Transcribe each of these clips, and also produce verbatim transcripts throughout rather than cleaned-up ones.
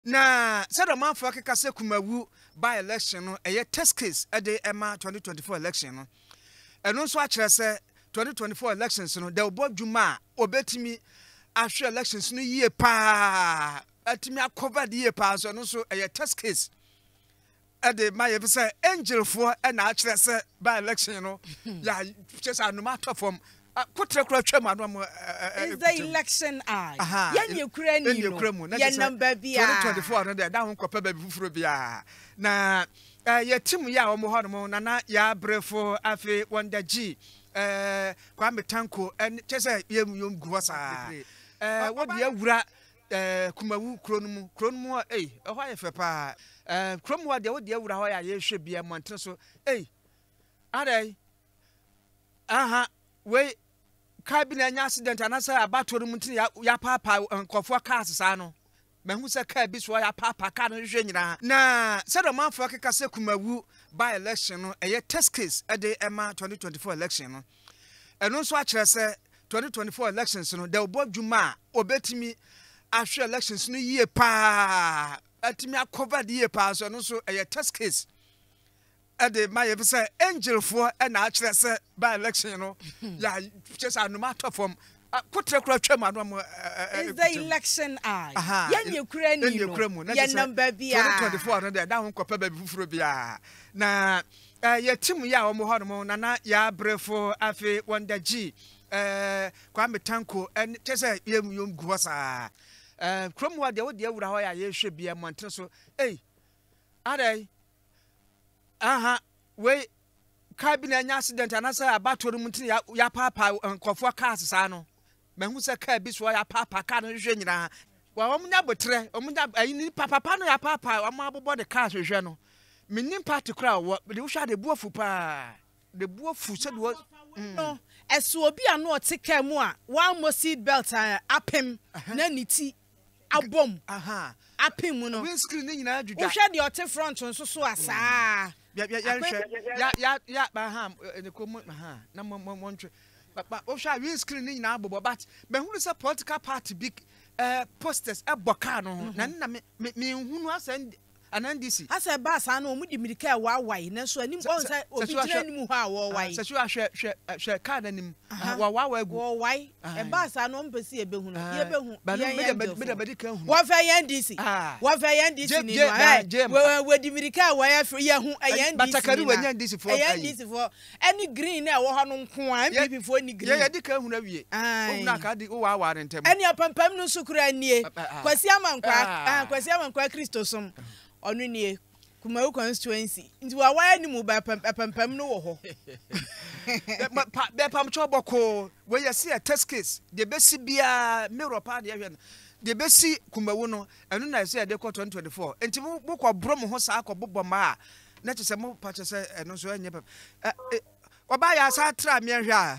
Na said a man for Kase Kumawu by election no a test case at the Emma twenty twenty-four election no. And also actually say twenty twenty-four elections no there will Juma obetimi after elections no year pa at me cover the year pa so also a test case at the my say angel for and actually say by election no yeah just no matter from is the election eye? Yen Ukraine, yen number be twenty twenty-four. No, that one could be for bia. Na, ye team ya omo na na ya brefo afe wonder G. Eh, kwame tanko and just say yem yum guasa. Eh, what the wura eh Kumawu kronumu kronumu eh oh ya fepa eh kronumu de what the wura ho ya ye hwe bia monten so eh adai aha we cabinet accident anasa abatoro mutin ya papa nkofo cars sa no mehu se car bi so ya papa car no hwe nyina na said the man for Kase Kumawu by election no a test case at the Emma twenty twenty-four election no and also actually say twenty twenty-four elections no there will Juma obetimi after elections no year pa atimi cover the year pa so no so a test case at the my say angel for and actually say by election no yeah just no matter from is the election eye yen Ukraine yen number be twenty twenty-four no that one kopa ba fufuro bia na ye team ya omo hono na na ya brefo afe wonder G eh kwame tanko and just say yem yom guasa eh kromwa de wo de awura ho ya ye hwe bia monten so eh adai aha we cabinet accident anasa abatoro mutin ya papa nkofo cars sa no mehu se car bi so ya papa car no hwe nyina wa omunya botre omunya ayini papa no ya papa wa mabobo de car hwe no menim party kra wo de wo hwa de buafu pa de buafu se de no eso obi ano oteka mu a one more seat belt apem na niti abom aha apem mu no windscreen ni nyina adwudwa wo hwa de ote front nso so asa ya ya ya ya ya ya ba ha ne ko ha na mo mo ntwe ba o hwa windscreen ni nyina abobo but me hu se political party big eh posters e boka no na na me me hunu asa an N D C asa ba sa na omu di mirika wa wai na so anim on say obi tira nim ho a wo wai se so ahwe hwe hwe card anim wa wa wa gu wo wai e ba sa no mpesi e behu no ye behu ye me me me ka hu wa fa N D C wa fa N D C ni no we di mirika wa ya ye hu N D C batakari wa N D C for N D C for any green na wo ho no nko a N P P for any green ye ye di ka hu na wie o na ka di o wa wa ntem any apampam no sukura nie kwasi amankwa kwasi amankwa Kristosom onu nie Kumawu constituency nti wa wa ni mu ba pampam no wo ho be pam choboko we ye see a test case de besi bia mirror pa de hwe no de besi Kumawu no enu na say de ko twenty twenty-four enti mu ko bro mo ho sa ko bobbo ma na che se mu pa che se enu so anye pap oba ya sa tra me hwe a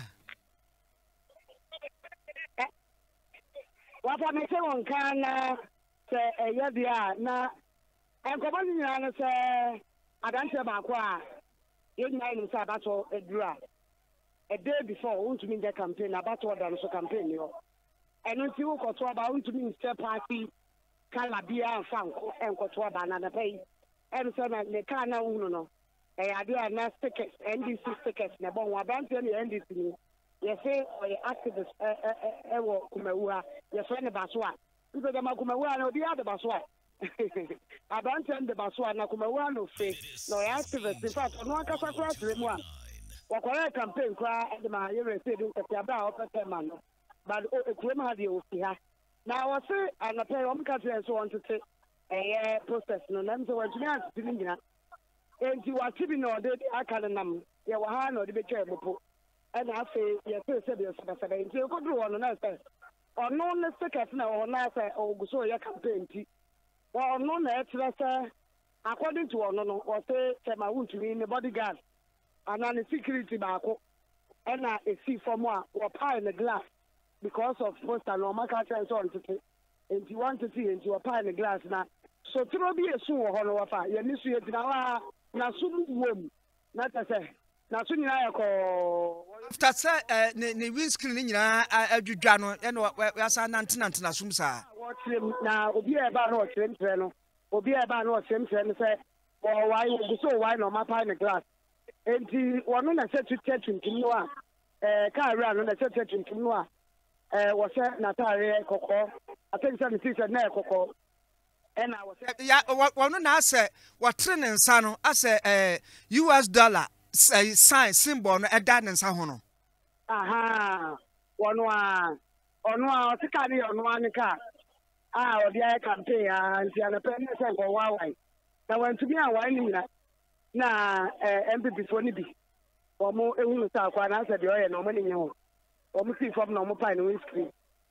wa pa me se won kana se eya bia na enkoba nyina no se adante ba ko a yenya ni se abato edura a day before want to mean the campaign abato da no so campaign yo eno ti wo ko to ba want to mean step party kala bia fanko enkoto ba na na pay em se na le kana unu no e ade na stickers N D C stickers na bon wa adante ni N D C ni ye say o ye activist e e wo Kumawu a ye so ne ba so a ibe da ma Kumawu a na obi ade ba so a Abantu ende baswa na Kumawu no fe no activist in fact no aka sakwa tremu a wakwara campaign kwa de ma yere say din kati aba o pete man no but o tremu ha de o fi ha na wo se anape o mka tren so want to eh process no na mso wantumi anti ni nyina enti watibi no de aka nam ye wa ha no de be twa mopo e na afi ye say say de so ba enti ko dru wono na say ono ne secret na wo na say o guso ye campaign ti well, no, according to one, no, or say, Kumawu to me in the bodyguard, and on the security back, and I see for more or pie in the glass because of post and normal culture and so on to say, and you want to see into a pie in the glass now. So, to be a soon or honor, you miss it now, now soon, womb, not as a now soon I call after say, the windscreen in your adjudano, and what we are saying, Nantina Sumsa. watching now, Obi about no trim treno, Obi about no trim treno say, or why you so wine on my pine glass. And the one on a set to church in Kimua, uh, car ran on a set to Kimua, uh, was a Natalia Coco. I think something is a neck Coco. And I was yeah, one I said, what training son, I said, uh, U S dollar, say, sign, symbol, a dan and Sahono. Aha, one one, on one, to carry on one car. Ah, or the air campaign, and the other penny for Huawei. Now, when to be a wine, now, M P P for Nibi, or more, it will start when I said, you're no money, you or see from normal pine whiskey.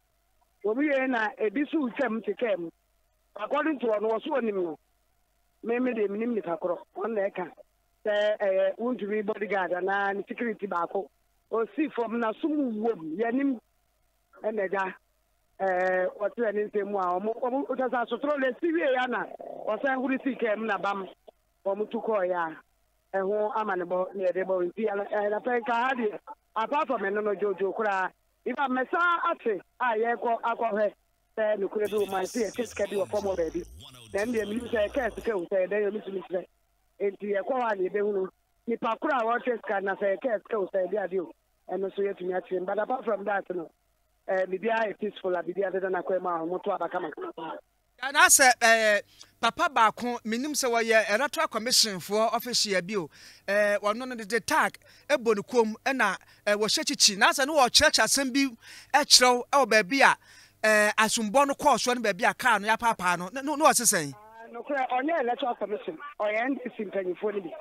We are a bisu attempt to come. According to one was one him, maybe the minimum one lecca. There won't be bodyguard and security barco, or see from Nasum woman, Yanim, and the uh, what's the name? Wow, what does I so throw the Syriana, or San Hurisi came Nabam, or Mutukoya, and who am about near the boy, and a pen card, apart from another Jojo cry. If I'm a son, I echo alcohol. Then you could do my fear, just get you a formal baby. Then the music cast to go, say, they miss me. And the quality, they will. If I could have watched can I say, cast go, say, they are due. And also, yet to match him. But apart from that, no. Maybe I is peaceful, I'll be the other than I come out, what I come. And I said, Papa Bako, minim se wa ye electoral commission for official bill. Eh, one on the tag, a bonukum, and a was chichi, Nasa no church assembly, a trow, oh, baby. Eh, asumbono course one baby a car no papa no no no what's saying no cry on your electoral commission or N D C penny for me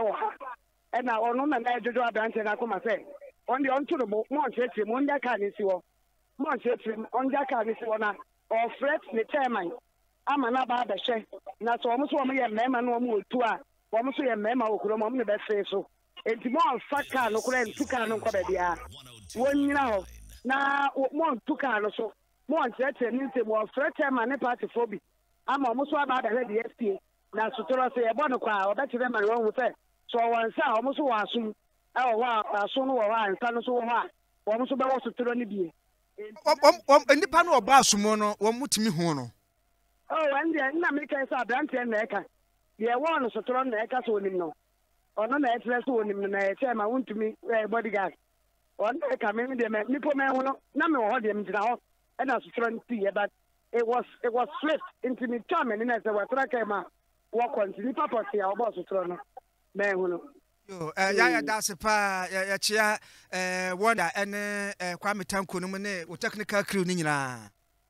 and now on no na jojo abante na come say on the onto the mo church mo nda car ni si wo mo church on nda car ni si wo na or fret ni chairman ama na ba ba hwe na so mo so mo ye mema no mo otu a wo mo so ye mema okuro mo mo be fe so enti mo fa car no cry ntu car no ko ba bia wonyina ho na mo ntu car no so more threaten into more threaten my party phobia. I'm almost about the S P A. Now, so to say a bonnet or better than my own with it. So one saw almost was soon. Oh, wow, soon or one, son so high. Almost about to turn be. And the panel of Basumono, one would me hono. Oh, and then I make us a branch and necker. Yeah, one is a turn necker so him no. Or no, that's less on him than I tell my own to me bodyguard. One day coming, they met Nippo man, no more him to the house. And I was trying to see, but it was it was flipped into me charming, and as I was trying to walk on to the property, I was trying to man. Yo, uh, yeah, that's a pa, yeah, chia, uh, wonder, and uh, Kwame Tanko, no money, or technical crew, Nina.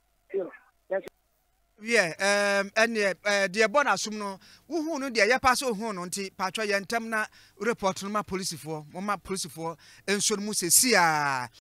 Yeah, um, and uh, dear Bonasumno, who know dear Yapaso Hon on T. Patra Yantamna report on my police for, on my police for, and should Musa see.